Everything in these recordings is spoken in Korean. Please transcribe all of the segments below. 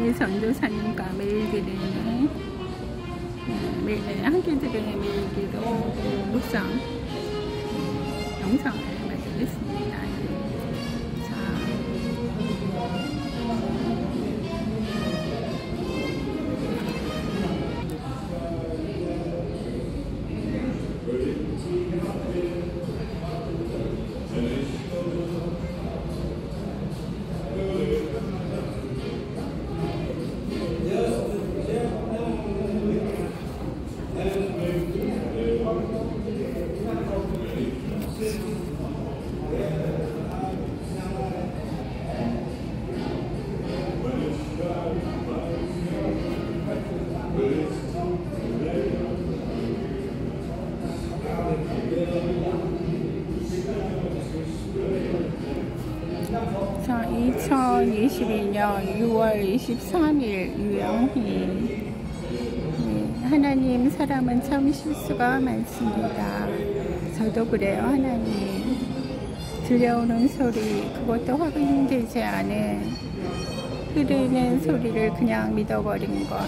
우리 전도사님과 매일 기도는 매일 함께 드리는 매일 기도 묵상 영상을 마치겠습니다. 자, 2022년 6월 23일 유영희. 하나님, 사람은 참 실수가 많습니다. 저도 그래요. 하나님, 들려오는 소리, 그것도 확인되지 않은 흐르는 소리를 그냥 믿어버린 건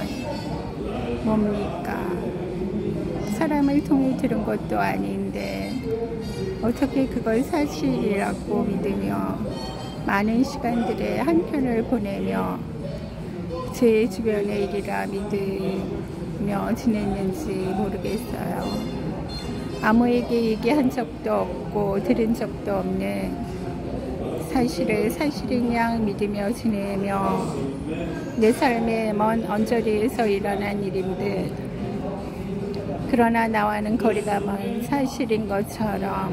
뭡니까? 사람을 통해 들은 것도 아닌데 어떻게 그걸 사실이라고 믿으며 많은 시간들의 한편을 보내며 제 주변의 일이라 믿으며 지냈는지 모르겠어요. 아무에게 얘기한 적도 없고 들은 적도 없는 사실을 사실인 양 믿으며 지내며 내 삶의 먼 언저리에서 일어난 일인 듯, 그러나 나와는 거리가 먼 사실인 것처럼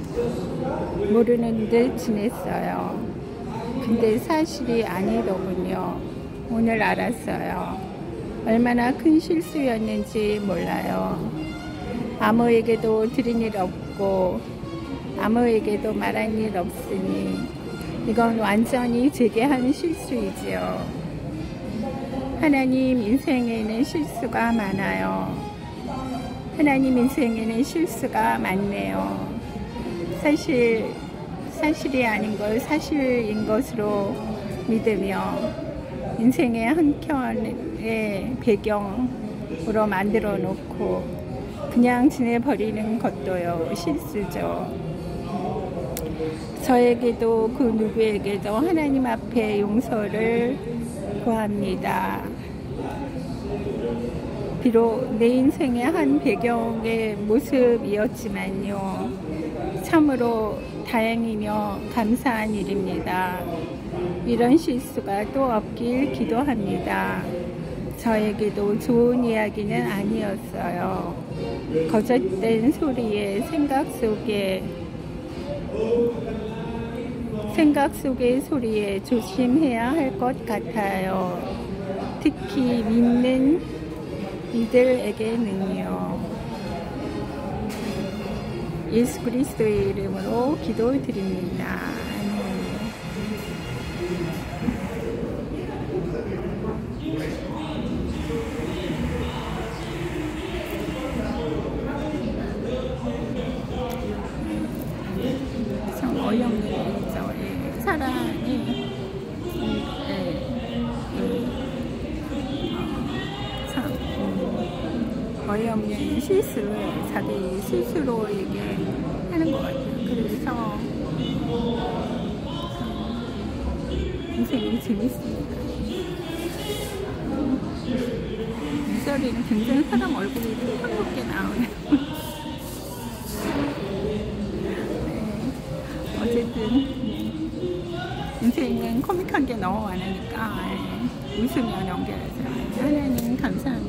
모르는 듯 지냈어요. 근데 사실이 아니더군요. 오늘 알았어요. 얼마나 큰 실수였는지 몰라요. 아무에게도 들은 일 없고 아무에게도 말한 일 없으니 이건 완전히 제게 한 실수이지요. 하나님 인생에는 실수가 많아요. 하나님 인생에는 실수가 많네요. 사실이 아닌 걸 사실인 것으로 믿으며 인생의 한켠의 배경으로 만들어 놓고 그냥 지내버리는 것도요, 실수죠. 저에게도 그 누구에게도 하나님 앞에 용서를 구합니다. 비록 내 인생의 한 배경의 모습이었지만요, 참으로 다행이며 감사한 일입니다. 이런 실수가 또 없길 기도합니다. 저에게도 좋은 이야기는 아니었어요. 거짓된 소리에 생각 속의 소리에 조심해야 할 것 같아요. 특히 믿는 이들에게는요. 예수 그리스도의 이름으로 기도드립니다. 참 어이없는 일이죠. 사람이 참 어이없는 실수를 자기 스스로 하는 것 같아요. 그래서 인생이 재밌습니다. 이 소리는 굉장히 사람 얼굴이 핑크게 나오네요. 어쨌든 인생은 코믹한 게 너무 많으니까 웃으며 연결해서 하나님 감사합니다.